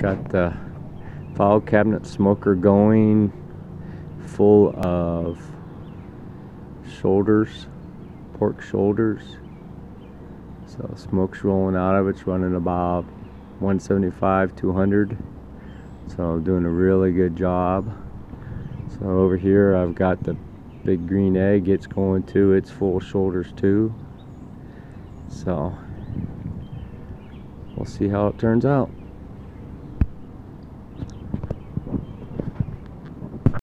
Got the file cabinet smoker going, full of shoulders, pork shoulders. So smoke's rolling out of it. It's running about 175, 200. So doing a really good job. So over here I've got the big green egg. It's going too. It's full of shoulders too. So we'll see how it turns out.